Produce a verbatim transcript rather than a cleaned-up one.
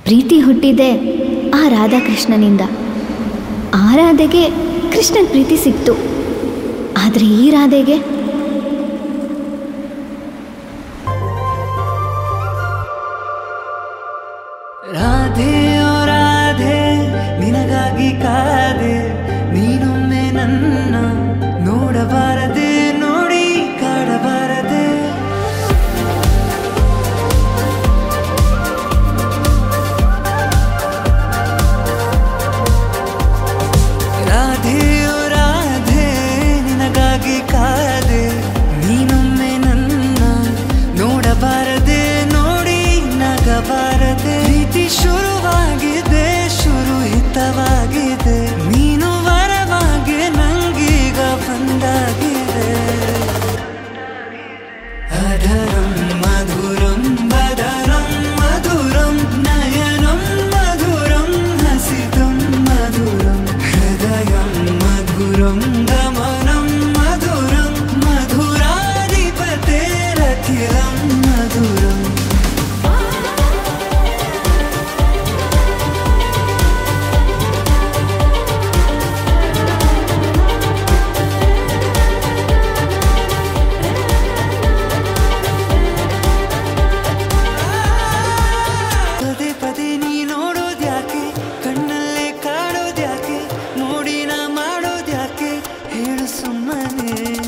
ಪ್ರೀತಿ ಹುಟ್ಟಿದೆ ಆ ರಾಧಾಕೃಷ್ಣನಿಂದ. ಆ ರಾಧೆಗೆ ಕೃಷ್ಣನ ಪ್ರೀತಿ ಸಿಕ್ತು, ಆದರೆ ಈ ರಾಧೆಗೆ ರಾಧೆ ಓ ರಾಧೆ ನಿನಗಾಗಿ ಕಾದೆ, ನೀನೊಮ್ಮೆ ನನ್ನ ನೋಡಬಾರದೆ, ನೋಡಿ ಕಾಡಬಾರದೆ. ರಾಧೆ ಓ ರಾಧೆ ನಿನಗಾಗಿ ಕಾದೆ, ನೀನೊಮ್ಮೆ ನನ್ನ ನೋಡಬಾರದೆ, ನೋಡಿ ನಗಬಾರದೆ. ಪ್ರೀತಿ ಶುರುವಾಗಿದೆ, ಶುರು ಹಿತವಾಗಿದೆ, ನೀನು ವರವಾಗಿ ನಂಗೀಗ ಬಂದಾಗಿದೆ. ಅಧರಂ ಮಧುರಂ ಬದರಂ ಮಧುರಂ ನಯನಂ ಮಧುರಂ ಹಸಿತಂ ಮಧುರಂ ಹೃದಯಂ ಮಧುರಂ ಗಮನಂ ಮಧುರಂ ಮಧುರಾಧಿಪತೇರಖಿಲಂ ಮಧುರಂ. ಪದೇ ಪದೇ ನೀ ನೋಡೋದ್ಯಾಕೆ, ಕಣ್ಣಲ್ಲೇ ಕಾಡೋದ್ಯಾಕೆ, ನೋಡಿ ನಾ ಮಾಡೋದ್ಯಾಕೆ, ಹೇಳು ಸುಮ್ಮನೆ.